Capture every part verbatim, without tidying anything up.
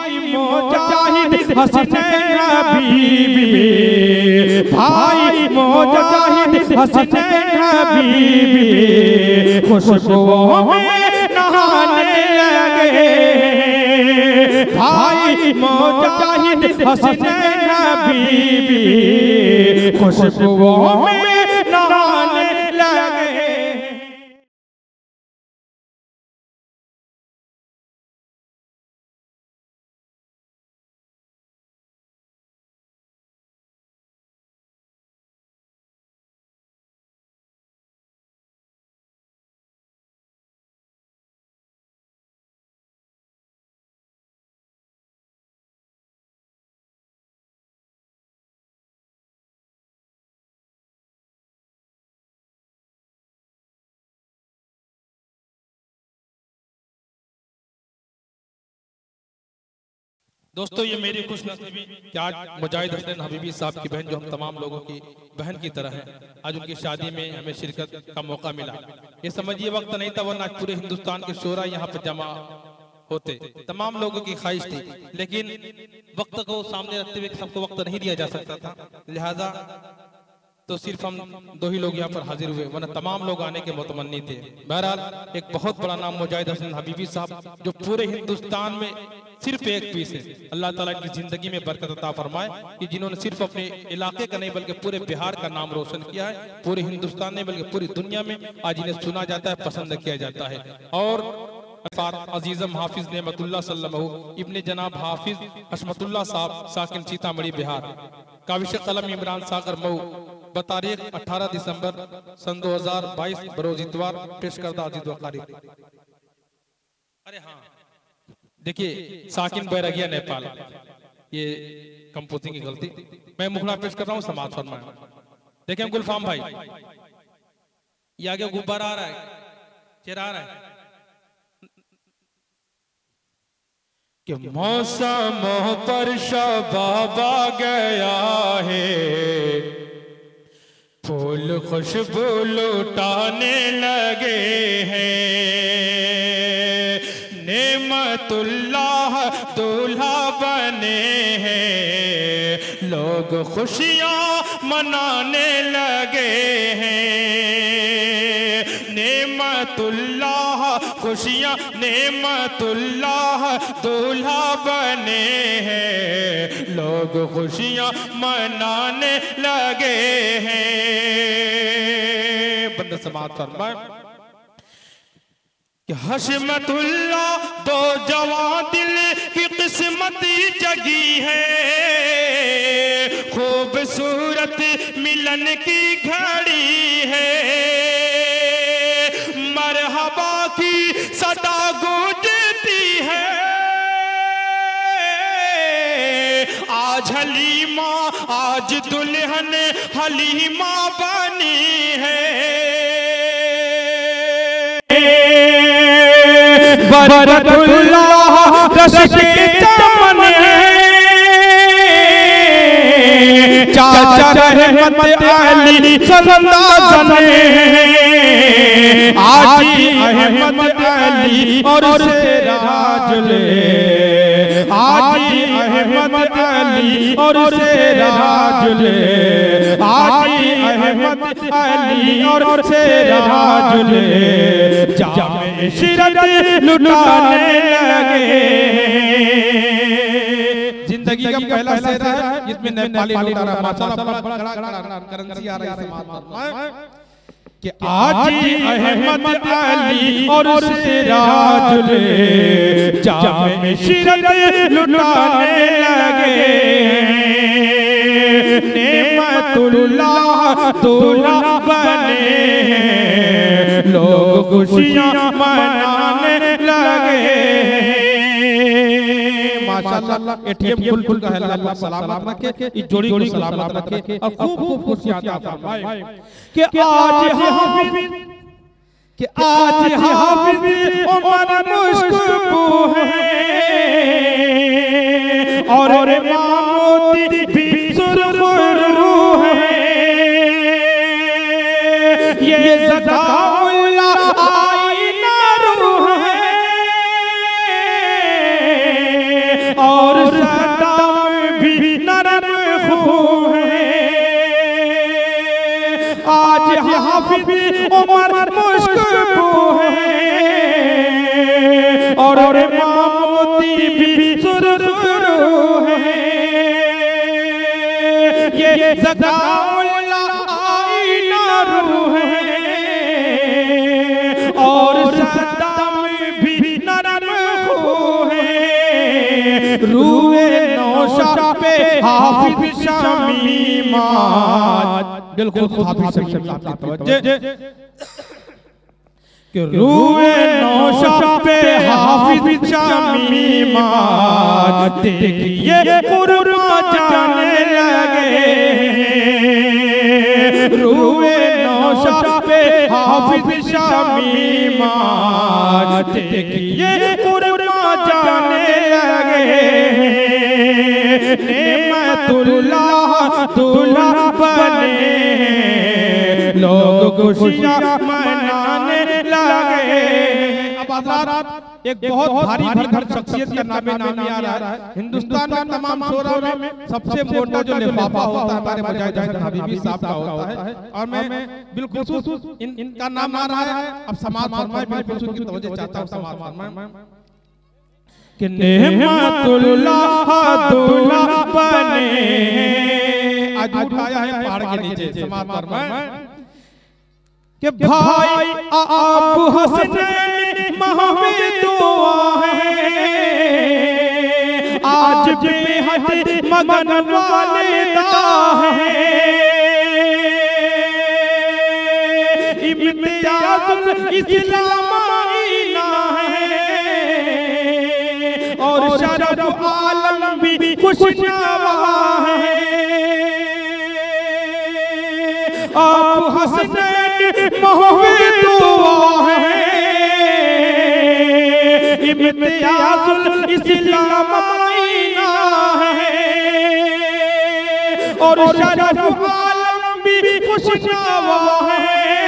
मुजाहिद हसनैन बीबी, भाई मुजाहिद हसनैन बीबी, खुशबुओं में नहाने लगे। भाई मुजाहिद हसनैन बीबी, खुशबुओं में नहाने लगे। दोस्तों, ये मेरी खुशनसीबी कि आज मुजाहिद हसनैन हबीबी साहब की बहन, जो हम तमाम लोगों की बहन की तरह है, आज उनकी शादी में हमें शिरकत का मौका मिला। ये समझिए वक्त नहीं था, वरना पूरे हिंदुस्तान के शोरा यहाँ पर जमा होते। तमाम लोगों की ख्वाहिश थी, लेकिन वक्त को सामने रखते हुए सबको वक्त नहीं दिया जा सकता था, लिहाजा तो सिर्फ हम दो ही लोग यहाँ पर हाजिर हुए, वरना तमाम लोग आने के मुतमन्नी थे। बहरहाल एक बहुत बड़ा नाम मुजाहिद हसनैन हबीबी साहब, जो पूरे हिंदुस्तान में सिर्फ एक पीस है। अल्लाह ताला की जिंदगी में बरकत अता फरमाए कि जिन्होंने सिर्फ अपने इलाके का नहीं बल्कि पूरे बिहार का नाम रोशन किया है, पूरे हिंदुस्तान में बल्कि पूरी दुनिया में आज इन्हें सुना जाता है, पसंद किया जाता है। और अजीजम हाफिज नेमतुल्लाह सल्लल्लाहु इब्ने जनाब हाफिज हशमतुल्लाह साहब साकिन सीतामढ़ी बिहार, काविश कलम इमरान सागर मऊ, बतारीख अठारह दिसंबर सन दो हजार बाईस बरोज इतवार पेश करदा अजीज वकारी। अरे हाँ, देखिए साकिन बैरगिया नेपाल, ये कंपोजिंग की गलती, मैं मुखड़ा पेश कर रहा हूँ, समाज फरमाए। देखें गुलफाम भाई, ये आगे गुब्बारा आ रहा है, चेहरा आ रहा है कि मौसम पर शबाब आ गया है, फूल खुशबू लुटाने लगे हैं, नेमतुल्लाह दूल्हा बने हैं, लोग खुशियां मनाने लगे हैं, नेमतुल्लाह खुशियां, नेमतुल्लाह दूल्हा बने हैं, लोग खुशियां मनाने लगे हैं। बंदा समात फरमाए कि हशमतुल्लाह दो जवां दिल की किस्मती जगी है, खूबसूरत मिलन की घड़ी है, मरहबा की सदा गूंजती है, आज हलीमा, आज दुल्हन हलीमा बनी है, बरकतुल्लाह रश के चमन चाचा रहमत अली सल्लल्लाहु आजी अहमद अली और सिराजुले, आजी अहमद अली और सिराजुले, आजी अहमद अली और सिराजुले, जामे शिरत लुटाने लगे। जिंदगी का पहला शेर है जिसमें नेपाली लुटा रहा, माशाअल्लाह बड़ा बड़ा करेंसी आ रही है कि आजी अहमद अली और सिराजुले, जामे शिरत लुटाने लगे, नेमतुल्लाह दूल्हा बने हैं, लोग खुशियां मनाने लगे। माशाअल्लाह एटीएम फुल फुल का है, अल्लाह सलामत रखे, इस जोड़ी को सलामत रखे और खूब खूब खुशियां अता फरमाए कि आज हाफिज, कि आज हाफिज उमर मुश्किल है और मामूदी भी सुरखुरू है, ये सदाउल्लाह आईना रूह है और हाफिज उमर मुश्किल है और मोती भी सुरसुरु है। ये ज़काउल्लाह आईना रूह है और सद्दाम भी नरम है। रूए नौशा पे हाफिज शमीमात, बिल्कुल हाफिज शमीमात की तवज्जो कि रूए नौशा पे हाफिज शमीमात देखिए कुर्बान जाने लगे। रूए नौशा पे हाफिज शमीमात देखिए कुर्बान जाने लगे। नेमतुल्लाह दूल्हा बने लोग खुशियां मनाने लगे। अब आजाद एक बहुत भारी भरकम शख्सियत का नाम नाम आ रहा है। हिंदुस्तान में तमाम शोरा में सबसे मोटा जो लिफाफा होता है हमारे मुजाहिद हसन हबीबी साहब का होता है और मैं बिल्कुल इन इनका नाम आ रहा है। अब समाज फरमाए, बिल्कुल की तवज्जो चाहता हूं समाज फरमाए कि नेमतुल्लाह दूल्हा बने। आज उठाया है पहाड़ के नीचे समाज फरमाए कि भाई आप हसनैन महमे दुआ है आज बेहद मगन वालिदा है। इम्तियाजुल इस्लाम आईना है और शरफ आलम भी खुशनवा है। आप हसनैन महमे दुआ है इम्तियाजुल इस्लाम आईना है और शरफ आलम भी खुशनवा है।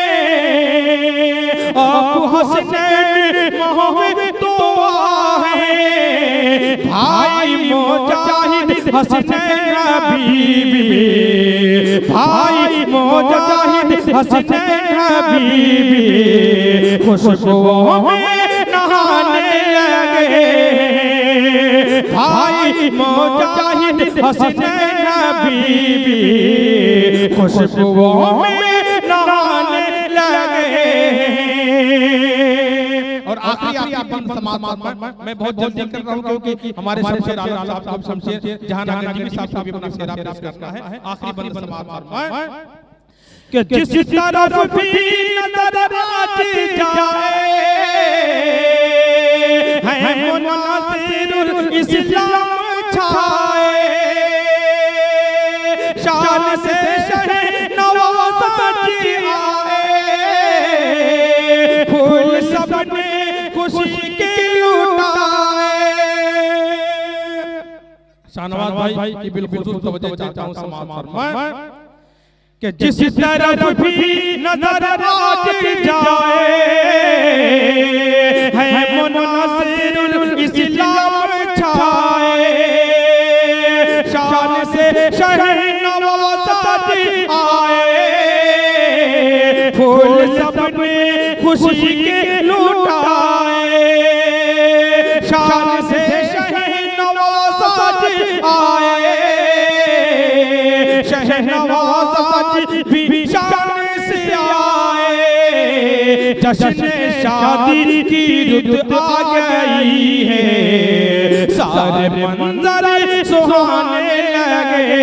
आप हसनैन महमे दुआ है भाई मुजाहिद हसनैन हबीबी, भाई मुजाहिद हसनैन हबीबी खुशबुओं में नहाने लगे। भाई मुजाहिद हसनैन हबीबी खुशबुओं में नहाने लगे। और आखिरी आखिरी बंद समाज मैं बहुत जल्दी कर रहा हूं क्योंकि हमारे शमशेर आलम साहब को शमशेर जहां नजीमी साहब को भी अपना शेरा पेश करना है। आखिरी बंद समाज कि जिस तरफ भी नजर आती जाए है मुनासिरुल इस्लाम छाए। शान से शहे नवाज़ बची आए फूल सबने खुशी के लुटाए। शाहनवाज भाई की बिल्कुल तवज्जो चाहता हूं समाज फरमाए कि जिस तरफ भी नजर आती जाए है मुनासिरुल इस्लाम छाए। शान से शहे नवाज़ आए फूल सबने खुशी के लुटाए। शान से शहे नवाज़ आए शहे नवाज़ भी शान से आए। जश्न शादी की रुत आ गई है सारे मंजर सुहाने लगे।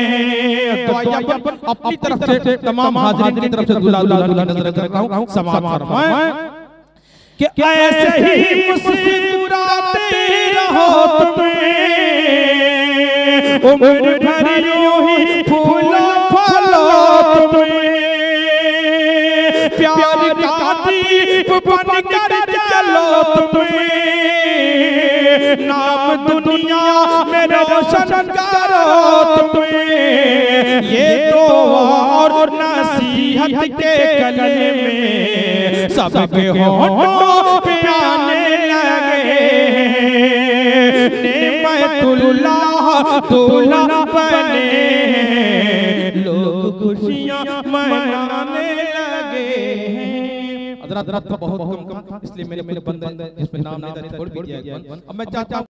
अपनी तरफ से तमाम हाज़िरीन की तरफ से दुल्हा दुल्हन नजर कर रहा हूं समाज फरमाए कि ऐसे ही मुस्कुराते रहो तुम्हें उम्र भर यूं ही फूलो फलो तुम्हें। प्यार का दीप बनकर जलो तुम्हें नाम दुनिया में रोशन करो तुम्हें। ये तो और नसीहत के गले में सबके होठों पे आने लगे। नेमतुल्लाह दूल्हा बने लोग खुशियां मनाने लगे। लगे हैं। हजरत बहुत कम कम इसलिए मेरे मेरे बंदे जिसमें नाम नहीं था छोड़ भी दिया। अब मैं चाहता हूं